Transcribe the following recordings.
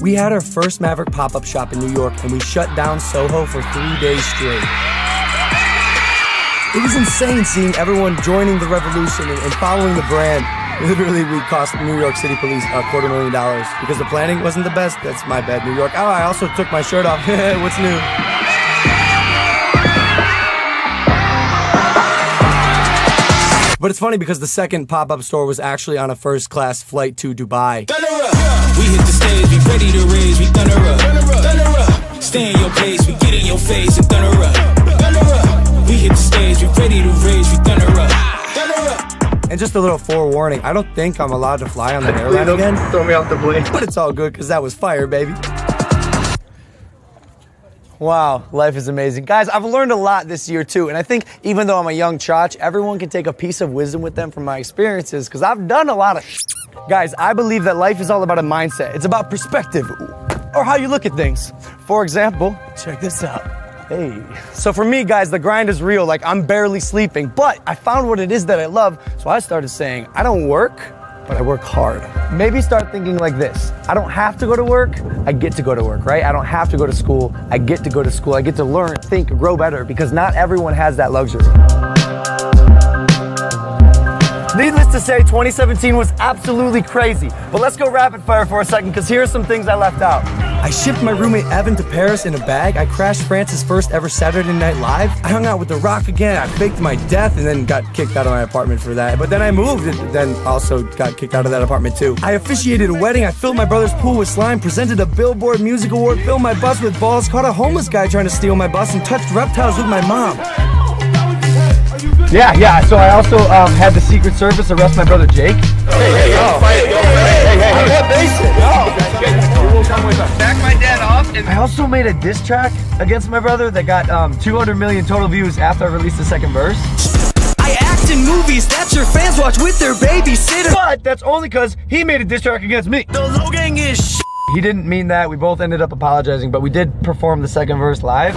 We had our first Maverick pop-up shop in New York, and we shut down Soho for 3 days straight. It was insane seeing everyone joining the revolution and following the brand. Literally, we cost New York City police $250,000 because the planning wasn't the best. That's my bad, New York. Oh, I also took my shirt off. What's new? But it's funny because the second pop-up store was actually on a first-class flight to Dubai. We hit the stage, we ready to raise, we thunder up. Stay in your place, we get in your face and thunder up. We hit the stage, we ready to raise, we thunder up. And just a little forewarning, I don't think I'm allowed to fly on the airline again. Throw me off the plane. But it's all good, because that was fire, baby. Wow, life is amazing. Guys, I've learned a lot this year too, and I think even though I'm a young chotch, everyone can take a piece of wisdom with them from my experiences, because I've done a lot of Guys, I believe that life is all about a mindset. It's about perspective, or how you look at things. For example, check this out. Hey. So for me, guys, the grind is real. Like, I'm barely sleeping, but I found what it is that I love, so I started saying, I don't work, but I work hard. Maybe start thinking like this. I don't have to go to work, I get to go to work, right? I don't have to go to school, I get to go to school. I get to learn, think, grow better, because not everyone has that luxury. Needless to say, 2017 was absolutely crazy. But let's go rapid fire for a second, because here are some things I left out. I shipped my roommate Evan to Paris in a bag. I crashed France's first ever Saturday Night Live. I hung out with The Rock again. I faked my death and then got kicked out of my apartment for that. But then I moved and then also got kicked out of that apartment too. I officiated a wedding. I filled my brother's pool with slime, presented a Billboard Music Award, filled my bus with balls, caught a homeless guy trying to steal my bus, and touched reptiles with my mom. Yeah, so I also had the Secret Service arrest my brother Jake. Hey, Back my dad off. And I also made a diss track against my brother that got 200 million total views after I released the second verse. I act in movies that your fans watch with their babysitter. But that's only because he made a diss track against me. The Logan is He didn't mean that. We both ended up apologizing, but we did perform the second verse live.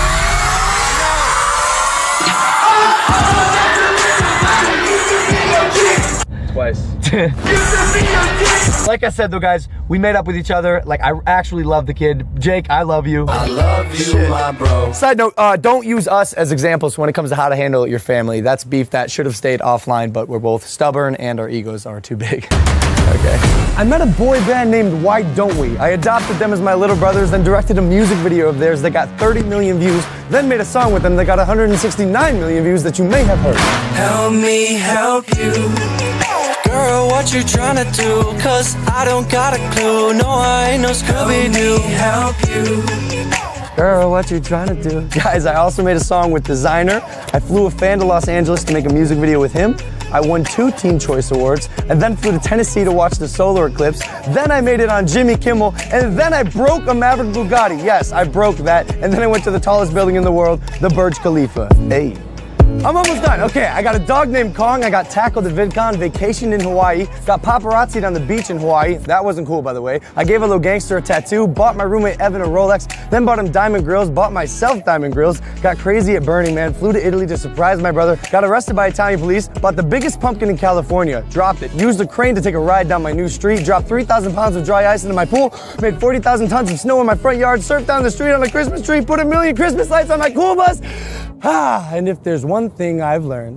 Twice. Like I said though, guys, we made up with each other. Like, I actually love the kid. Jake, I love you. I love you, my bro. Side note, don't use us as examples when it comes to how to handle your family. That's beef that should have stayed offline, but we're both stubborn and our egos are too big. Okay. I met a boy band named Why Don't We? I adopted them as my little brothers, then directed a music video of theirs that got 30 million views, then made a song with them that got 169 million views that you may have heard. Help me help you. Girl, what you tryna do? Cause I don't got a clue. No, I ain't no Scooby-Doo. Help you. Girl, what you trying to do? Guys, I also made a song with Designer. I flew a fan to Los Angeles to make a music video with him. I won 2 Teen Choice Awards, and then flew to Tennessee to watch the solar eclipse. Then I made it on Jimmy Kimmel, and then I broke a Maverick Bugatti. Yes, I broke that, and then I went to the tallest building in the world, the Burj Khalifa. Hey. I'm almost done. Okay, I got a dog named Kong. I got tackled at VidCon, vacationed in Hawaii, got paparazzi'd on the beach in Hawaii. That wasn't cool, by the way. I gave a little gangster a tattoo, bought my roommate Evan a Rolex, then bought him diamond grills, bought myself diamond grills, got crazy at Burning Man, flew to Italy to surprise my brother, got arrested by Italian police, bought the biggest pumpkin in California, dropped it, used a crane to take a ride down my new street, dropped 3,000 pounds of dry ice into my pool, made 40,000 tons of snow in my front yard, surfed down the street on a Christmas tree, put 1 million Christmas lights on my cool bus. And if there's one thing I've learned,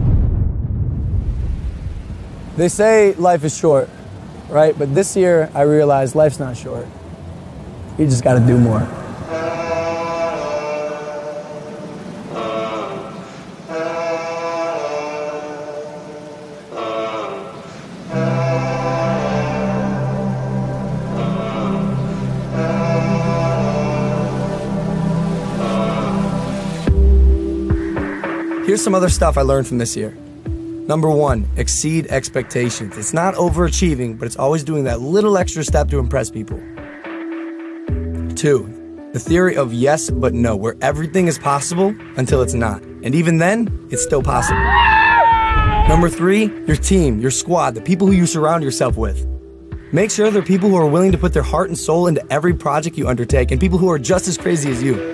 they say life is short, right? But this year I realized life's not short. You just gotta do more. Here's some other stuff I learned from this year. Number 1, exceed expectations. It's not overachieving, but it's always doing that little extra step to impress people. 2, the theory of yes but no, where everything is possible until it's not. And even then, it's still possible. Number 3, your team, your squad, the people who you surround yourself with. Make sure they're people who are willing to put their heart and soul into every project you undertake, and people who are just as crazy as you.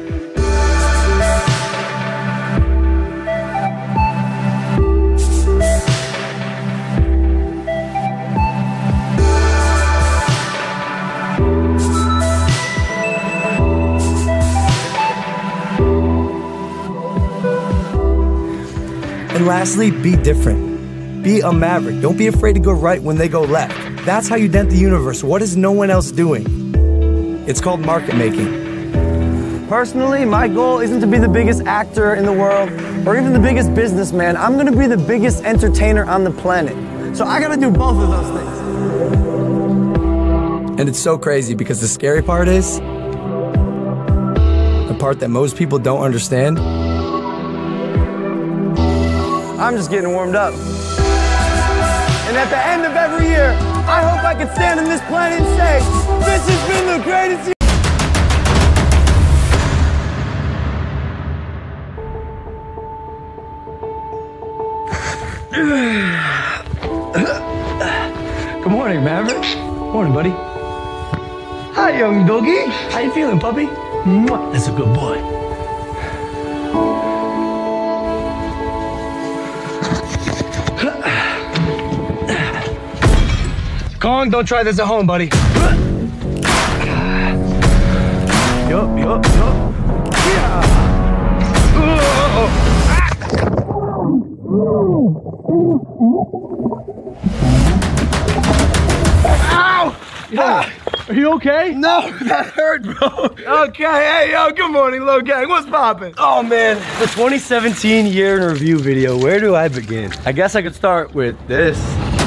And lastly, be different. Be a maverick. Don't be afraid to go right when they go left. That's how you dent the universe. What is no one else doing? It's called market making. Personally, my goal isn't to be the biggest actor in the world or even the biggest businessman. I'm gonna be the biggest entertainer on the planet. So I gotta do both of those things. And it's so crazy because the scary part is, the part that most people don't understand, I'm just getting warmed up. And at the end of every year, I hope I can stand on this planet and say, this has been the greatest year. Good morning, Maverick. Morning, buddy. Hi, young doggy. How you feeling, puppy? Mwah. That's a good boy. Kong, don't try this at home, buddy. Yup. Yeah. Ow! Are you okay? No, that hurt, bro. Okay, hey, yo, good morning, Logan. What's poppin'? Oh, man, the 2017 year in review video. Where do I begin? I guess I could start with this.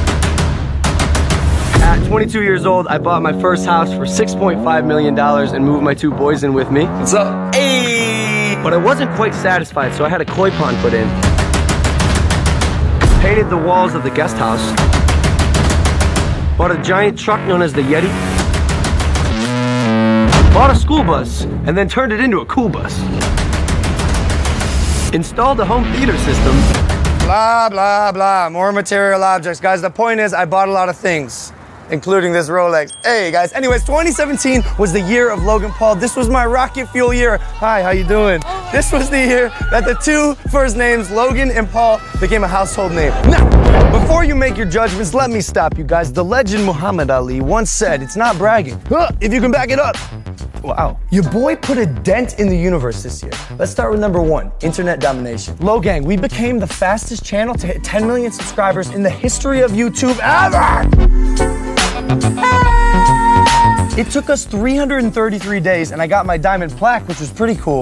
At 22 years old, I bought my first house for $6.5 million and moved my 2 boys in with me. What's up? Hey! But I wasn't quite satisfied, so I had a koi pond put in. Painted the walls of the guest house. Bought a giant truck known as the Yeti. Bought a school bus, and then turned it into a cool bus. Installed a home theater system. Blah, blah, blah. More material objects. Guys, the point is I bought a lot of things, including this Rolex. Hey, guys. Anyways, 2017 was the year of Logan Paul. This was my rocket fuel year. Hi, how you doing? This was the year that the 2 first names, Logan and Paul, became a household name. Now, before you make your judgments, let me stop you guys. The legend Muhammad Ali once said, it's not bragging, if you can back it up. Wow. Your boy put a dent in the universe this year. Let's start with number 1, internet domination. Logang, we became the fastest channel to hit 10 million subscribers in the history of YouTube ever! It took us 333 days and I got my diamond plaque, which was pretty cool.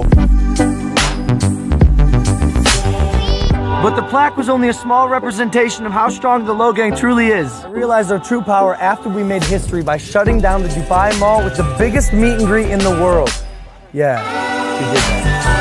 But the plaque was only a small representation of how strong the Logang truly is. I realized our true power after we made history by shutting down the Dubai Mall with the biggest meet and greet in the world. Yeah, we did that.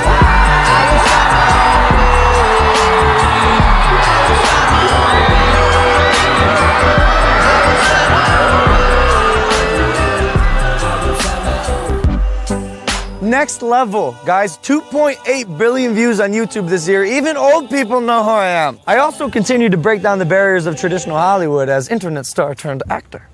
Next level, guys. 2.8 billion views on YouTube this year. Even old people know who I am. I also continue to break down the barriers of traditional Hollywood as internet star turned actor.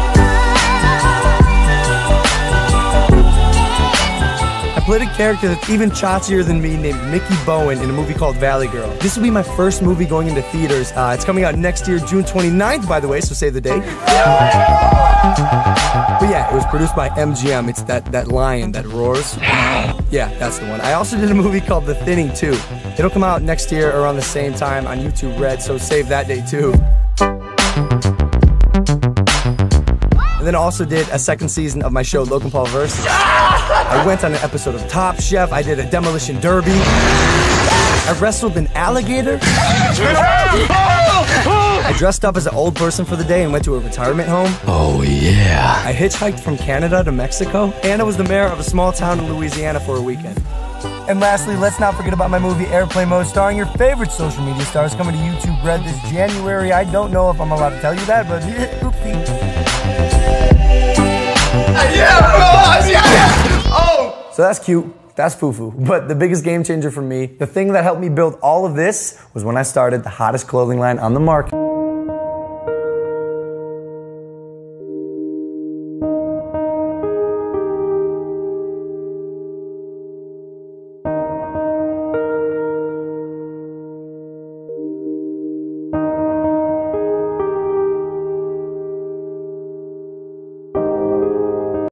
I played a character that's even chottier than me named Mickey Bowen in a movie called Valley Girl. This will be my first movie going into theaters. It's coming out next year, June 29th, by the way, so save the date. But yeah, it was produced by MGM. It's that lion that roars. Yeah, that's the one. I also did a movie called The Thinning too. It'll come out next year around the same time on YouTube Red, so save that day too. And then also did a 2nd season of my show Logan Paul Versus. I went on an episode of Top Chef. I did a demolition derby. I wrestled an alligator. I dressed up as an old person for the day and went to a retirement home. Oh yeah. I hitchhiked from Canada to Mexico. And I was the mayor of a small town in Louisiana for a weekend. And lastly, let's not forget about my movie Airplane Mode, starring your favorite social media stars, coming to YouTube Red this January. I don't know if I'm allowed to tell you that, but oopsie. Yeah! Oh! So that's cute. That's foo-foo. But the biggest game changer for me, the thing that helped me build all of this, was when I started the hottest clothing line on the market.